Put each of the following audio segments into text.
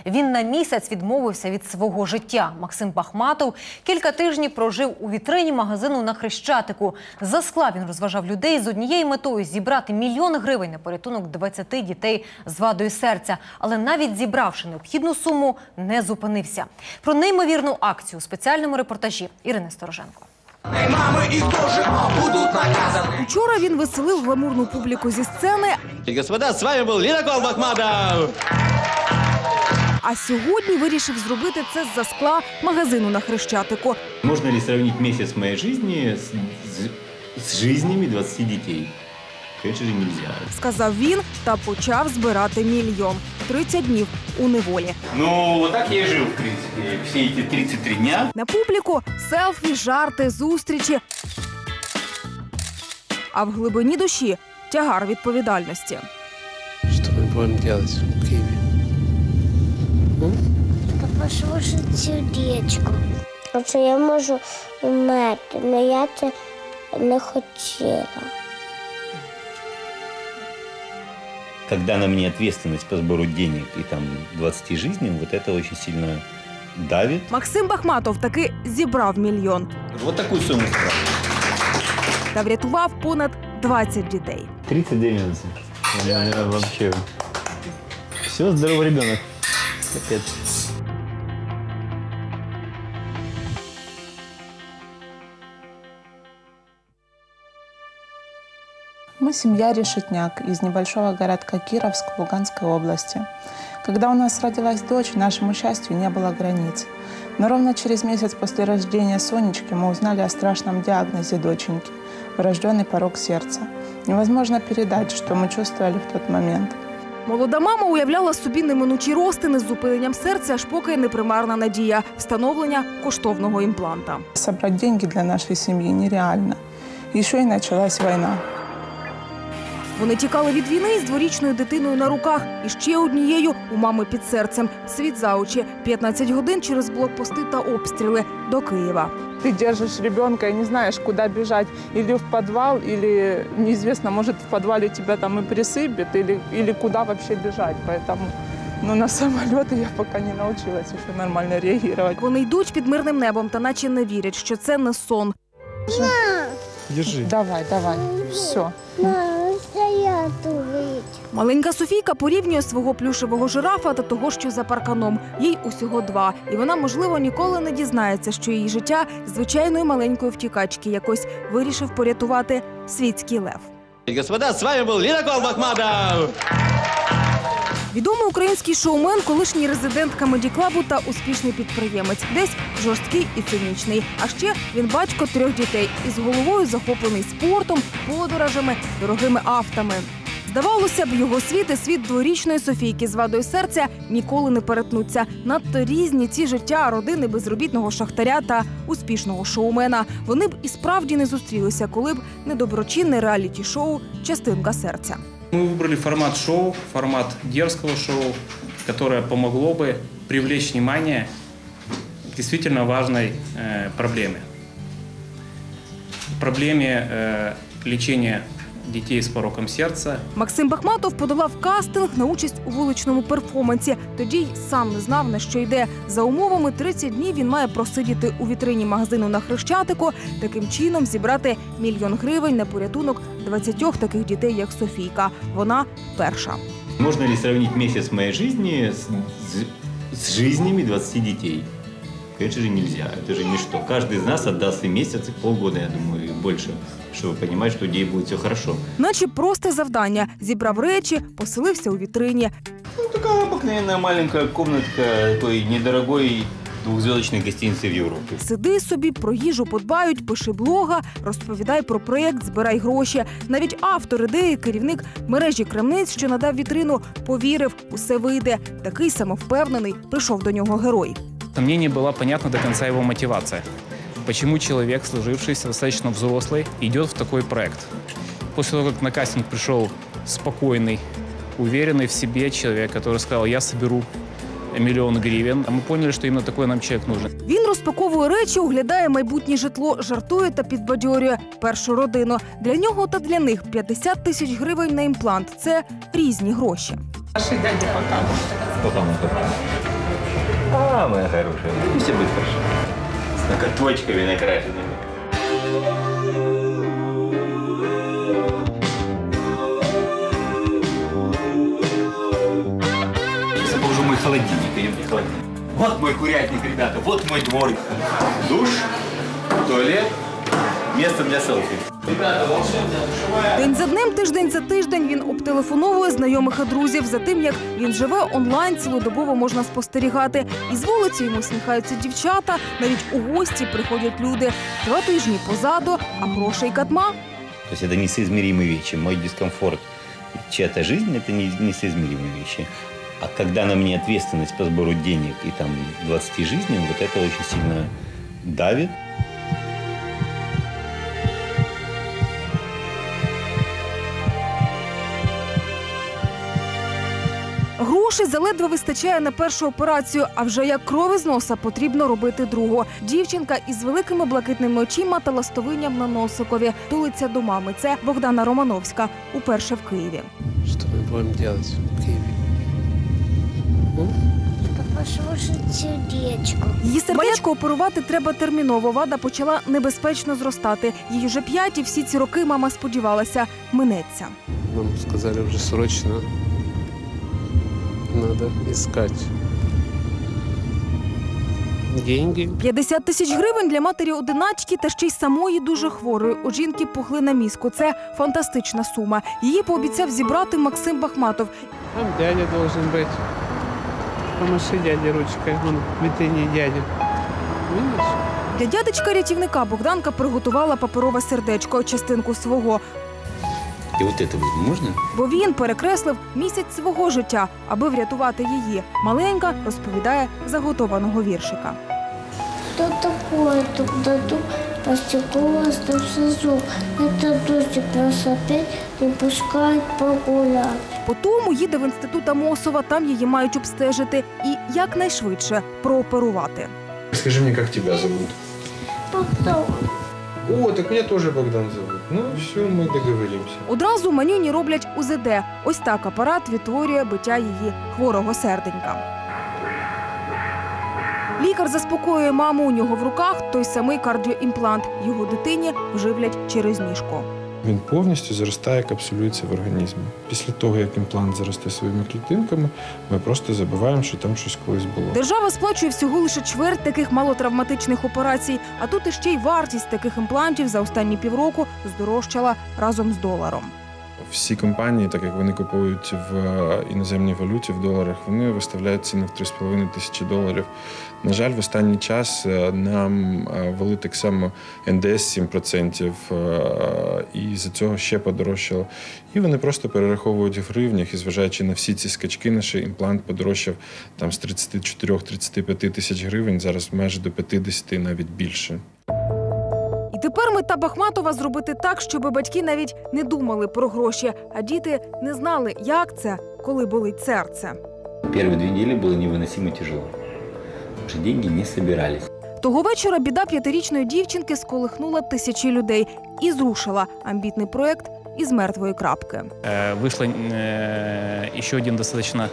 Він на місяць відмовився від свого життя. Максим Бахматов кілька тижнів прожив у вітрині магазину на Хрещатику. За скла він розважав людей з однією метою – зібрати 1 мільйон гривень на порятунок 20 дітей з вадою серця. Але навіть зібравши необхідну суму, не зупинився. Про неймовірну акцію у спеціальному репортажі Ірини Стороженко. Вчора він веселив гламурну публіку зі сцени. Господа, з вами був Лінакол Бахматов! А сьогодні вирішив зробити це з-за скла магазину на Хрещатику. Можна ли сравнити місяць моєї життя з життями 20 дітей? Конечно же, нельзя. Сказав він та почав збирати 1 мільйон. 30 днів у неволі. Ну, вот так я и жил, в принципе, все эти 33 дня. На публіку селфі, жарти, зустрічі. А в глибині душі тягар відповідальності. Що ми будемо робити в Києві? Послухати цю річку. Що я можу вмерти, але я це не хотіла. Когда на мне ответственность по сбору денег и там 20 жизней, вот это очень сильно давит. Максим Бахматов таки зібрав 1 мільйон. Вот такую сумму собрал. Та врятував понад 20 дітей. 39 месяцев. Вообще. Все, здоровый ребенок. Капец. Мы семья Решетняк из небольшого городка Кировск Луганской области. Когда у нас родилась дочь, нашему счастью не было границ. Но ровно через месяц после рождения Сонечки мы узнали о страшном диагнозе доченьки – врожденный порок сердца. Невозможно передать, что мы чувствовали в тот момент. Молода мама уявляла собі неминучі розтини з зупиненням серця, аж поки не примарна надія – встановлення коштовного імпланта. Собрать деньги для нашей семьи нереально. Еще и началась война. Вони тікали від війни з 2-річною дитиною на руках і ще однією у мами під серцем. Світ за очі. 15 годин через блокпости та обстріли до Києва. Ты держишь ребенка и не знаешь, куда бежать. Или в подвал, или неизвестно, может, в подвале тебя там и присыпет, или куда вообще бежать. Поэтому на самолеты я пока не научилась еще нормально реагировать. Вони йдуть під мирним небом та наче не вірять, що це не сон. Держи. Давай, все. Маленька Софійка порівнює свого плюшевого жирафа та того, що за парканом. Їй усього 2. І вона, можливо, ніколи не дізнається, що її життя звичайної маленької втікачки якось вирішив порятувати світський лев. Господа, з вами був Лінакол Бахматов! Відомий український шоумен, колишній резидент комеді-клабу та успішний підприємець. Десь жорсткий і цинічний. А ще він батько 3 дітей із головою захоплений спортом, подорожами, дорогими автами. Здавалося б, його світ і світ 2-річної Софійки з вадою серця ніколи не перетнуться. Надто різні ці життя родини безробітного шахтаря та успішного шоумена. Вони б і справді не зустрілися, коли б не доброчинне реаліті-шоу «Частинка серця». Мы выбрали формат шоу, формат дерзкого шоу, которое помогло бы привлечь внимание к действительно важной проблеме. Проблеме лечения дітей з пороком серця. Максим Бахматов подолав кастинг на участь у вуличному перформансі. Тоді й сам не знав, на що йде. За умовами 30 днів він має просидіти у вітрині магазину на Хрещатику, таким чином зібрати 1 мільйон гривень на порятунок 20 таких дітей, як Софійка. Вона перша. Можна ли сравнити місяць моєї життя з життями 20 дітей? Конечно же, нельзя. Это же ничто. Каждый из нас отдаст и месяц, и полгода, я думаю, и больше, чтобы понимать, что у людей будет все хорошо. Наче просте завдання. Зібрав речі, поселився у вітрині. Ну, такая обыкновенная маленькая комнатка такой недорогой двухзвездочной гостиницы в Европе. Сиди собі, про їжу подбають, пиши блога, розповідай про проєкт, збирай гроші. Навіть автор ідеї, керівник мережі крамниць, що надав вітрину, повірив, усе вийде. Такий самовпевнений прийшов до нього герой. Мне не была понятна до конца его мотивация. Почему человек, сложившийся, достаточно взрослый, идет в такой проект? После того, как на кастинг пришел спокойный, уверенный в себе человек, который сказал, я соберу 1 мільйон гривень, ми поняли, що іменно такий нам чоловік нужен. Він розпаковує речі, оглядає майбутнє житло, жартує та підбадьорює першу родину. Для нього та для них 50 тисяч гривень на імплант – це різні гроші. Наши дяди пока. Пока. А, моя хорошая, ну, все будет хорошо. С ноготочками накрашенными. Сейчас я положу мой холодильник, идемте холодильник. Вот мой курятник, ребята, вот мой дворик. Душ, туалет, место для селфи. Ребята, волшебная. День за днем, тиждень за тиждень він обтелефоновує знайомих і друзів. За тим, як він живе онлайн, цілодобово можна спостерігати. Із вулиці йому сміхаються дівчата, навіть у гості приходять люди. 2 тижні позаду, а грошей катма. То есть это несоизмеримые вещи. Мой дискомфорт, чья-то жизнь – это несоизмеримые вещи. А когда на мне ответственность по сбору денег и там 20 жизней, вот это очень сильно давит. Грошей заледве вистачає на першу операцію, а вже як кров із носа потрібно робити другу. Дівчинка із великими блакитними очима та ластовинням на носикові тулиться до мами. Це Богдана Романовська, уперше в Києві. Что мы будем делать в Киеве? Послушать сердечко. Її сердечко оперувати треба терміново. Вада почала небезпечно зростати. Їй уже 5, і всі ці роки мама сподівалася – минеться. Нам сказали уже срочно. Надо искать деньги. 50 тисяч гривень для матері-одиначки та ще й самої дуже хворої. У жінки пухлина мізку. Це фантастична сума. Її пообіцяв зібрати Максим Бахматов. Там дядя должен быть. Помаши дяде ручкой. Он в витрине дядя. Видишь? Для дядечка-рятівника Богданка приготувала паперове сердечко, частинку свого. И вот это вот можно? Бо він перекреслив місяць свого життя, аби врятувати її. Маленька розповідає заготованого віршика. Что такое тук-да-тук, по стеклу остался звук. Это дождик нас опять не пускает погулять. Потім їде в інститут Амосова, там її мають обстежити і якнайшвидше прооперувати. Скажи мне, как тебя зовут? Богдан. О, так меня тоже Богдан зовут. Ну, все, мы договоримся. Одразу манюні роблять УЗД. Ось так апарат відтворює биття її хворого серденька. Лікар заспокоює маму, у нього в руках той самий кардіоімплант. Його дитині вживлять через ніжку. Він повністю заростає, капсулюється в організмі. Після того, як імплант заросте своїми клітинками, ми просто забуваємо, що там щось колись було. Держава сплачує всього лише чверть таких малотравматичних операцій, а тут іще й вартість таких імплантів за останні півроку здорожчала разом з доларом. Всі компанії, так як вони купують в іноземній валюті, в доларах, вони виставляють ціни в 3,5 тисячі доларів. На жаль, в останній час нам ввели так само НДС 7%, і з-за цього ще подорожчало. І вони просто перераховують в гривнях, і зважаючи на всі ці скачки, наш імплант подорожчав там з 34-35 тисяч гривень, зараз майже до 50, навіть більше. І тепер мета Бахматова – зробити так, щоб батьки навіть не думали про гроші, а діти не знали, як це, коли болить серце. Первые 2 недели было невыносимо тяжело, потому что деньги не собирались. Того вечора біда 5-річної дівчинки сколихнула тисячі людей і зрушила амбітний проєкт із мертвої крапки. Вышел еще один достаточно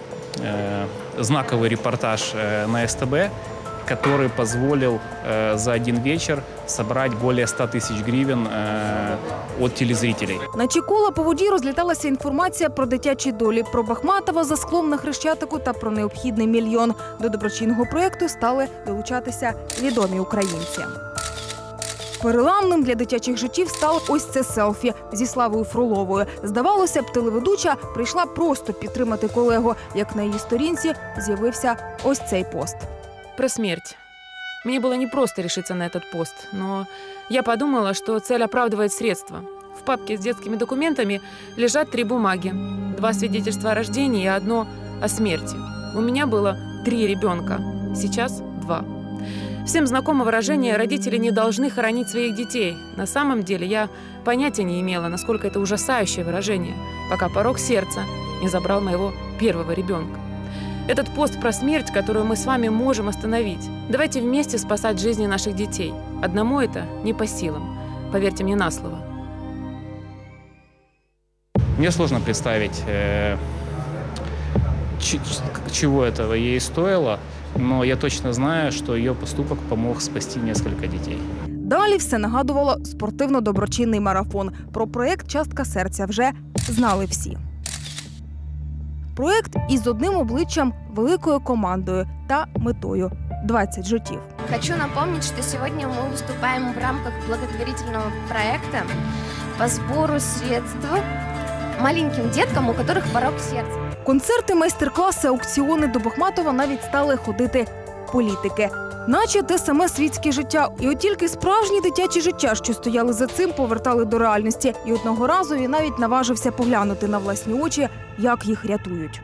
знаковый репортаж на СТБ, который позволил за один вечер собрать более 100 тысяч гривен от телезрителей. На Чікола по воді розліталася інформація про дитячі долі, про Бахматова за склом на Хрещатику та про необхідний мільйон. До доброчинного проєкту стали долучатися відомі українці. Переламним для дитячих життів стало ось це селфі зі Славою Фроловою. Здавалося б, телеведуча прийшла просто підтримати колегу, як на її сторінці з'явився ось цей пост. Про смерть. Мне было непросто решиться на этот пост, но я подумала, что цель оправдывает средства. В папке с детскими документами лежат 3 бумаги. 2 свидетельства о рождении и 1 о смерти. У меня было 3 ребенка, сейчас 2. Всем знакомо выражение «родители не должны хоронить своих детей». На самом деле я понятия не имела, насколько это ужасающее выражение, пока порог сердца не забрал моего первого ребенка. Этот пост про смерть, которую мы с вами можем остановить. Давайте вместе спасать жизни наших детей. Одному это не по силам. Поверьте мне на слово. Мне сложно представить, чего этого ей стоило. но я точно знаю, что ее поступок помог спасти несколько детей. Далі все нагадувало спортивно-доброчинний марафон. Про проєкт «Частка серця» вже знали всі. Проєкт із одним обличчям, великою командою та метою – 20 життів. Хочу напомнить, что сегодня мы выступаем в рамках благотворительного проекта по сбору средств маленьким деткам, у которых порок сердца. Концерти, майстер-класи, аукціони до Бахматова навіть стали ходити політики. Наче те саме світське життя. І от тільки справжні дитячі життя, що стояли за цим, повертали до реальності. І одного разу він навіть наважився поглянути на власні очі, як їх рятують.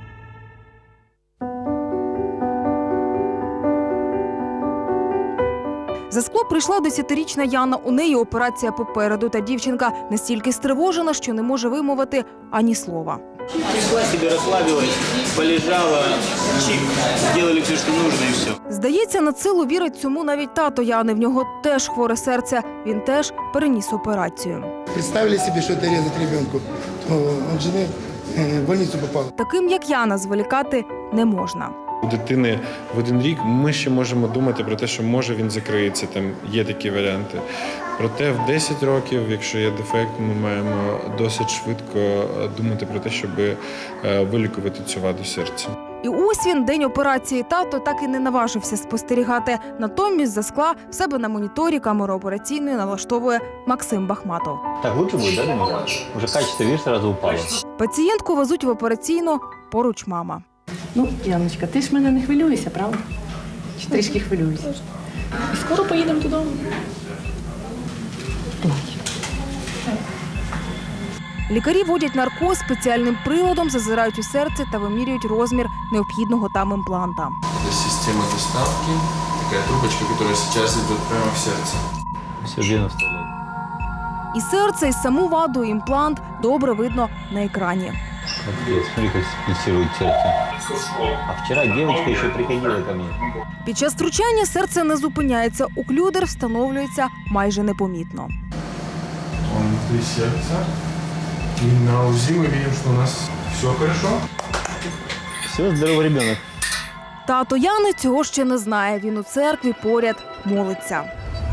За скло прийшла 10-річна Яна. У неї операція попереду. Та дівчинка настільки стривожена, що не може вимовити ані слова. Пришла себе, расслабилась, полежала, чик, сделали все, что нужно, и все. Здається, на силу вірить цьому навіть тато Яни. В нього теж хворе серце. Він теж переніс операцію. Представили себе, що це різати ребенку, то від жени в больницю попав. Таким, як Яна, зволікати не можна. У дитини в 1 рік ми ще можемо думати про те, що може він закриється, там є такі варіанти. Проте в 10 років, якщо є дефект, ми маємо досить швидко думати про те, щоб вилікувати цю ваду серця. І ось він, день операції. Тато так і не наважився спостерігати. Натомість за скла в себе на моніторі камеру операційної налаштовує Максим Бахматов. Так лучше будет, да, Данила? Уже качество, видишь, сразу упало. Пацієнтку везуть в операційну, поруч мама. Ну, Яночка, ти ж мене не хвилюєшся, правда? Чи трішки хвилюєшся? І скоро поїдемо додому. Лікарі вводять наркоз, спеціальним приладом зазирають у серце та вимірюють розмір необхідного там імпланта. Це система доставки, така трубочка, яка зараз йде прямо в серце. Все вену вставляют. І серце, і саму ваду, і імплант добре видно на екрані. Смотри, как пульсирует сердце. А вчера девочка еще приходила ко мне. Під час втручання серце не зупиняється. Оклюдер встановлюється майже непомітно. Внутри сердца. И на УЗИ мы видим, что у нас все хорошо. Все, здоровый ребенок. Тато Яни цього ще не знає. Він у церкві поряд молиться.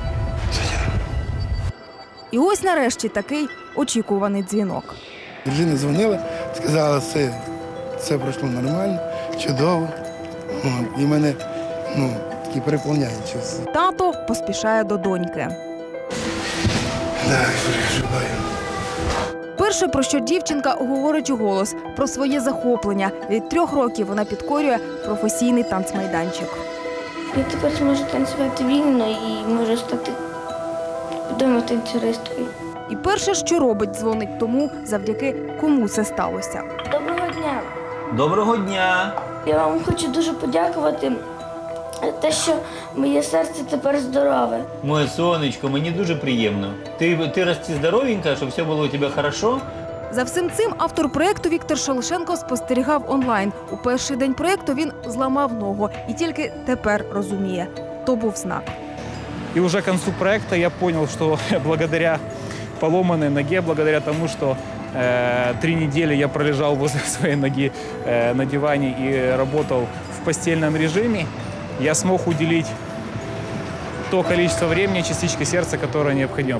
І ось нарешті такий очікуваний дзвінок. Дружина дзвонила, сказала, все пройшло нормально, чудово. І мене такі переповняє щось. Тато поспішає до доньки. Так, переживаю. Перше, про що дівчинка говорить уголос – про своє захоплення. Від 3 років вона підкорює професійний танцмайданчик. Я тепер зможу танцювати вільно і можу стати відомою танцюристкою. І перше, що робить, дзвонить тому, завдяки кому це сталося. Доброго дня! Доброго дня! Я вам хочу дуже подякувати за те, що моє серце тепер здорове. Моє сонечко, мені дуже приємно. Ти рости здоровенька, щоб все було у тебе хорошо. За всім цим автор проєкту Віктор Шалишенко спостерігав онлайн. У перший день проєкту він зламав ногу. І тільки тепер розуміє – то був знак. И уже к концу проекта я понял, что благодаря поломанной ноге, благодаря тому, что 3 недели я пролежал возле своей ноги на диване и работал в постельном режиме, я смог уделить то количество времени частичке сердца, которое необходимо.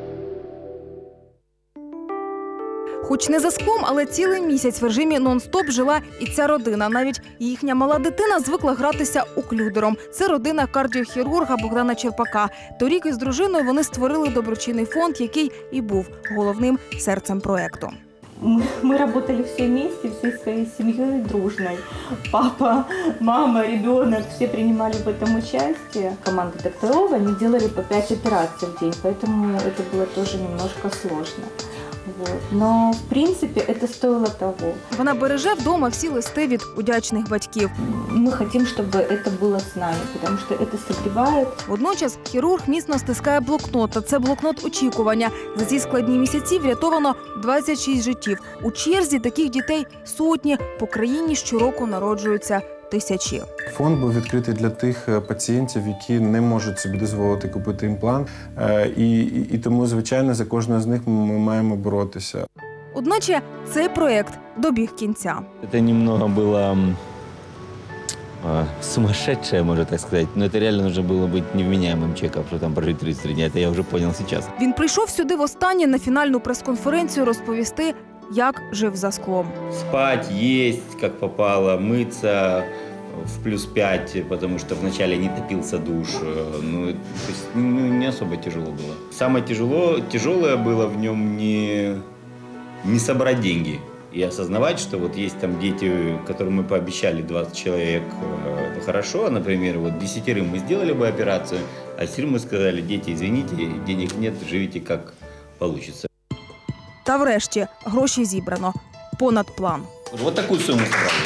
Хоч не за склом, але цілий місяць в режимі нон-стоп жила і ця родина. Навіть їхня мала дитина звикла гратися оклюдером. Це родина кардіохірурга Богдана Черпака. Торік із дружиною вони створили доброчинний фонд, який і був головним серцем проєкту. Мы работали все вместе, всей своей семьей дружной. Папа, мама, ребенок, все принимали в этом участие. Команда докторов, они делали по 5 операций в день, поэтому это было тоже немножко сложно. Вот. Но, в принципе, это стоило того. Вона береже вдома всі листи від удячних батьків. Мы хотим, чтобы это было с нами, потому что это согревает. Водночас хірург міцно стискає блокнот, а це блокнот очікування. За ці складні місяці врятовано 26 життів. У черзі таких дітей сотні, по країні щороку народжуються тисячі. Фонд був відкритий для тих пацієнтів, які не можуть собі дозволити купити імплант. І тому, звичайно, за кожного з них ми маємо боротися. Одначе цей проєкт добіг кінця. Это немного было сумасшедшая, можно так сказать. Но это реально нужно было быть невменяемым человеком, что там прожить 33 дня. Это я уже понял сейчас. Він прийшов сюди востаннє на фінальну прес-конференцію розповісти, як жив за склом. Спать, есть, как попало, мыться в +5, потому что вначале не топился душ. Ну, то есть, не особо тяжело было. Самое тяжелое было в нем не собрать деньги и осознавать, что вот есть там дети, которым мы пообещали 20 человек, это хорошо, например, вот 10 мы сделали бы операцию, а 10 мы сказали: дети, извините, денег нет, живите как получится. Та врешті гроші зібрано. Понад план. Вот такую сумму справили.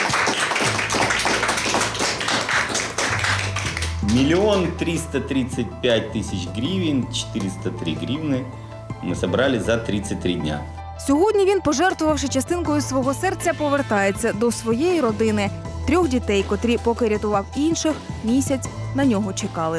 1 335 000 гривен, 403 гривны мы собрали за 33 дня. Сьогодні він, пожертвувавши частинкою свого серця, повертається до своєї родини. 3 дітей, котрі, поки рятував інших, місяць на нього чекали.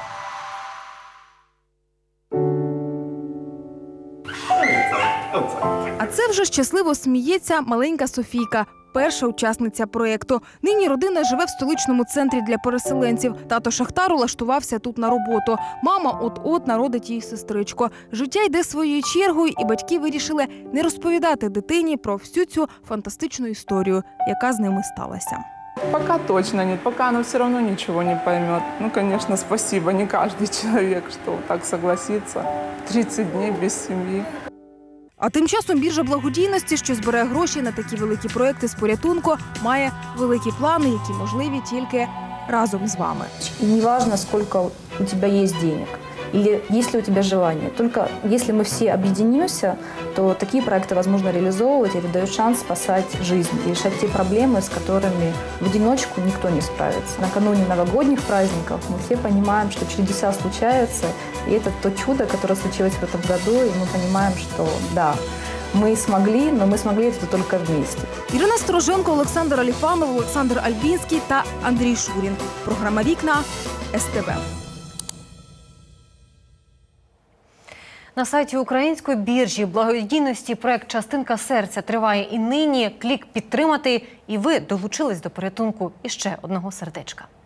А це вже щасливо сміється маленька Софійка, перша учасниця проєкту. Нині родина живе в столичному центрі для переселенців. Тато шахтар улаштувався тут на роботу. Мама от-от народить їй сестричку. Життя йде своєю чергою, і батьки вирішили не розповідати дитині про всю цю фантастичну історію, яка з ними сталася. Пока точно нет, пока она все равно ничего не поймет. Ну, конечно, спасибо, не каждый человек, что так согласится. 30 дней без семьи. А тим часом біржа благодійності, що збирає гроші на такі великі проекти з порятунку, має великі плани, які можливі тільки разом з вами. Не важно, сколько у тебя есть денег или есть ли у тебя желание. Только если мы все объединимся, то такие проекты возможно реализовывать, и это дает шанс спасать жизнь и решать те проблемы, с которыми в одиночку никто не справится. Накануне новогодних праздников мы все понимаем, что чудеса случаются, и это то чудо, которое случилось в этом году, и мы понимаем, что да, мы смогли, но мы смогли это только вместе. Ірина Стороженко, Олександр Аліфанов, Олександр Альбінський та Андрій Шурін. Програма «Вікна», СТБ. На сайті української біржі благодійності проект «Частинка серця» триває і нині. Клік «Підтримати» і ви долучились до порятунку іще одного сердечка.